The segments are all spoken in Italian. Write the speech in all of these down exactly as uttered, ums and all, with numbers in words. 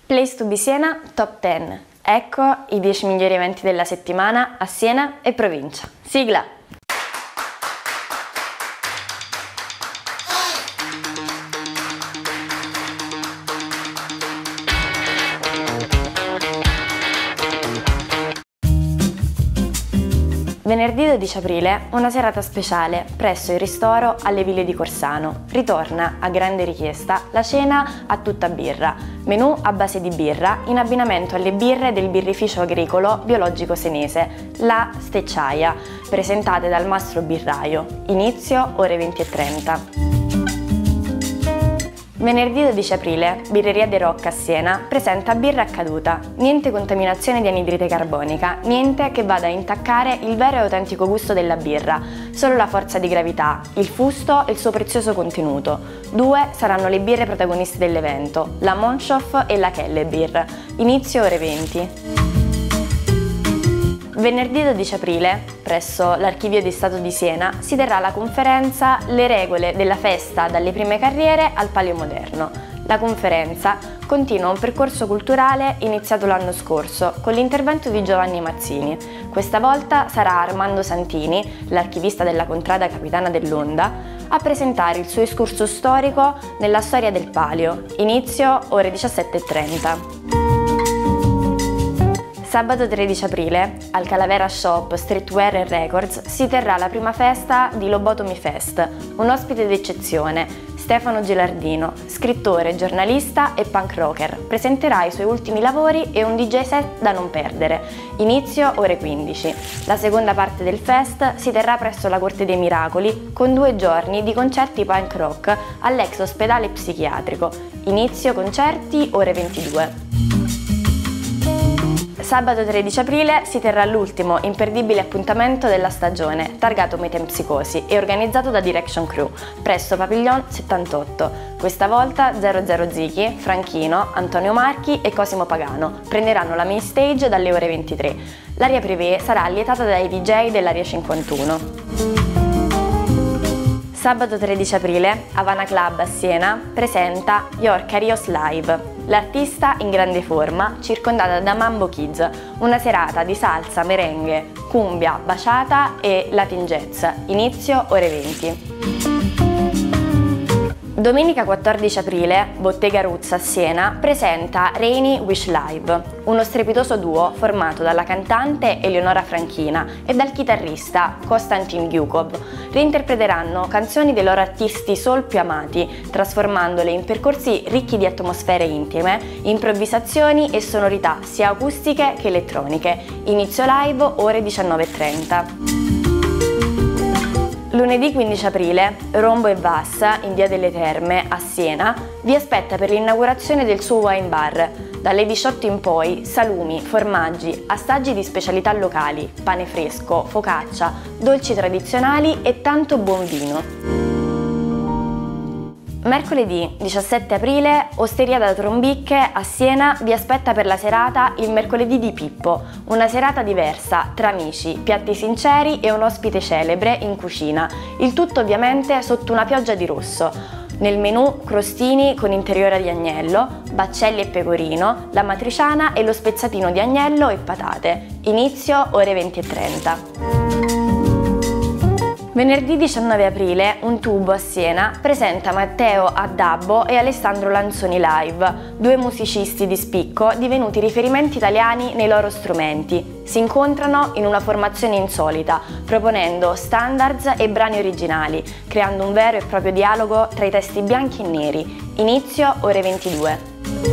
Place to be Siena Top dieci. Ecco i dieci migliori eventi della settimana a Siena e provincia. Sigla! Venerdì dodici aprile una serata speciale presso il ristoro alle Ville di Corsano. Ritorna, a grande richiesta, la cena a tutta birra, menù a base di birra in abbinamento alle birre del birrificio agricolo biologico senese, la Stecciaia, presentate dal mastro birraio. Inizio ore venti e trenta. Venerdì dodici aprile, Birreria De Rocca a Siena presenta birra accaduta. Niente contaminazione di anidride carbonica, niente che vada a intaccare il vero e autentico gusto della birra, solo la forza di gravità, il fusto e il suo prezioso contenuto. Due saranno le birre protagoniste dell'evento, la Monshoff e la Kellebier. Inizio ore venti. Venerdì dodici aprile, presso l'Archivio di Stato di Siena, si terrà la conferenza Le regole della festa dalle prime carriere al Palio moderno. La conferenza continua un percorso culturale iniziato l'anno scorso con l'intervento di Giovanni Mazzini. Questa volta sarà Armando Santini, l'archivista della contrada capitana dell'Onda, a presentare il suo escurso storico nella storia del Palio. Inizio ore diciassette e trenta. Sabato tredici aprile, al Calavera Shop Streetwear and Records si terrà la prima festa di Lobotomy Fest. Un ospite d'eccezione, Stefano Gilardino, scrittore, giornalista e punk rocker, presenterà i suoi ultimi lavori e un D J set da non perdere. Inizio ore quindici. La seconda parte del fest si terrà presso la Corte dei Miracoli con due giorni di concerti punk rock all'ex ospedale psichiatrico. Inizio concerti ore ventidue. Sabato tredici aprile si terrà l'ultimo imperdibile appuntamento della stagione, targato Metempsicosi e organizzato da Direction Crew, presso Papillon settantotto. Questa volta zero zero Zichi, Franchino, Antonio Marchi e Cosimo Pagano prenderanno la main stage dalle ore ventitré. L'area privé sarà allietata dai D J dell'Area cinquantuno. Sabato tredici aprile, Havana Club a Siena presenta Your Carios Live. L'artista in grande forma, circondata da Mambo Kids, una serata di salsa, merengue, cumbia, bachata e latin jazz. Inizio ore venti. Domenica quattordici aprile, Bottega Roots a Siena presenta Rainy Wish Live, uno strepitoso duo formato dalla cantante Eleonora Franchina e dal chitarrista Konstantin Gyukov. Reinterpreteranno canzoni dei loro artisti soul più amati, trasformandole in percorsi ricchi di atmosfere intime, improvvisazioni e sonorità sia acustiche che elettroniche. Inizio live ore diciannove e trenta. Lunedì quindici aprile, Rombo e Vass, in Via delle Terme, a Siena, vi aspetta per l'inaugurazione del suo wine bar. Dalle diciotto in poi, salumi, formaggi, assaggi di specialità locali, pane fresco, focaccia, dolci tradizionali e tanto buon vino. Mercoledì diciassette aprile, Osteria da Trombicche a Siena vi aspetta per la serata il Mercoledì di Pippo, una serata diversa tra amici, piatti sinceri e un ospite celebre in cucina, il tutto ovviamente sotto una pioggia di rosso. Nel menù crostini con interiora di agnello, baccelli e pecorino, la matriciana e lo spezzatino di agnello e patate. Inizio ore venti e trenta. Venerdì diciannove aprile, Un Tubo a Siena presenta Matteo Addabbo e Alessandro Lanzoni live, due musicisti di spicco divenuti riferimenti italiani nei loro strumenti. Si incontrano in una formazione insolita, proponendo standards e brani originali, creando un vero e proprio dialogo tra i testi bianchi e neri. Inizio ore ventidue.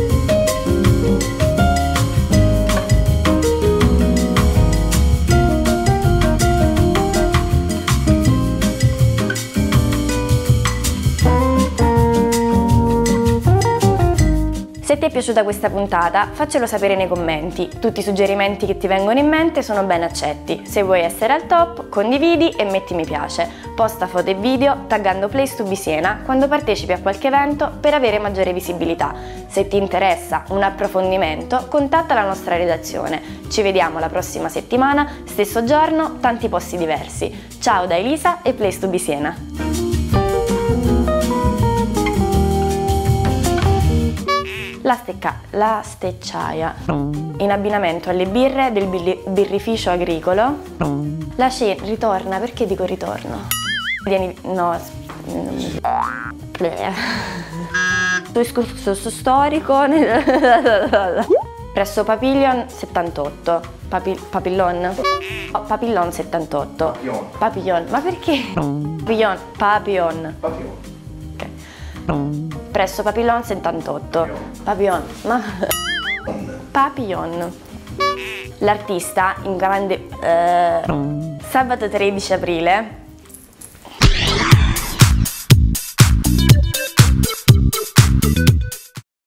Se ti è piaciuta questa puntata, faccelo sapere nei commenti. Tutti i suggerimenti che ti vengono in mente sono ben accetti. Se vuoi essere al top, condividi e metti mi piace. Posta foto e video taggando Place to be Siena quando partecipi a qualche evento per avere maggiore visibilità. Se ti interessa un approfondimento, contatta la nostra redazione. Ci vediamo la prossima settimana, stesso giorno, tanti posti diversi. Ciao da Elisa e Place to be Siena. La, stecca, la stecciaia, in abbinamento alle birre del birri, birrificio agricolo. La cena, ritorna, perché dico ritorno? Vieni, no, tuo escursus storico presso Papillon settantotto. Papi, Papillon? Oh, Papillon settantotto. Papillon. Papillon, ma perché? Papillon, Papillon. Papillon. Ok. Presso Papillon settantotto. Papillon, ma... Papillon. L'artista in grande... Uh, sabato tredici aprile